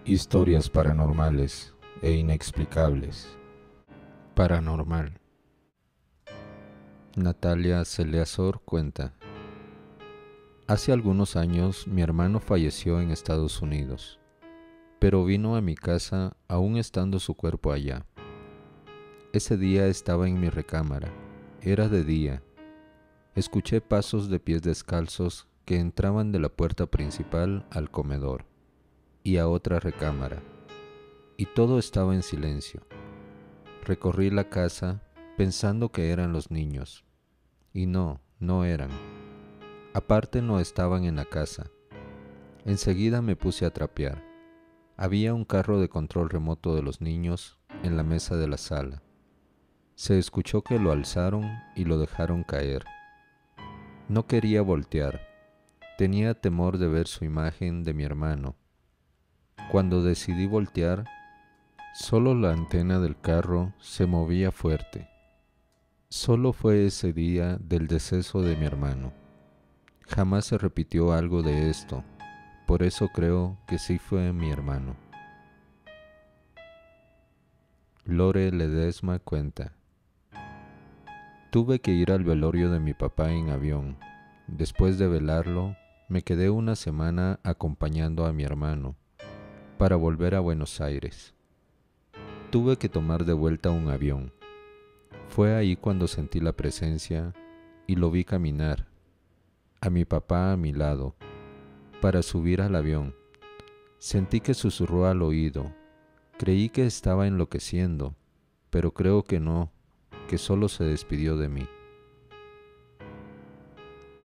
Historias paranormales e inexplicables. Paranormal. Natalia Celeazor cuenta: hace algunos años mi hermano falleció en Estados Unidos, pero vino a mi casa aún estando su cuerpo allá. Ese día estaba en mi recámara, era de día. Escuché pasos de pies descalzos que entraban de la puerta principal al comedor y a otra recámara, y todo estaba en silencio. Recorrí la casa pensando que eran los niños, y no eran. Aparte no estaban en la casa. Enseguida me puse a trapear. Había un carro de control remoto de los niños en la mesa de la sala. Se escuchó que lo alzaron y lo dejaron caer. No quería voltear. Tenía temor de ver su imagen de mi hermano. Cuando decidí voltear, solo la antena del carro se movía fuerte. Solo fue ese día del deceso de mi hermano. Jamás se repitió algo de esto, por eso creo que sí fue mi hermano. Lore Ledesma cuenta: tuve que ir al velorio de mi papá en avión. Después de velarlo, me quedé una semana acompañando a mi hermano para volver a Buenos Aires. Tuve que tomar de vuelta un avión. Fue ahí cuando sentí la presencia y lo vi caminar, a mi papá a mi lado, para subir al avión. Sentí que susurró al oído. Creí que estaba enloqueciendo, pero creo que no, que solo se despidió de mí.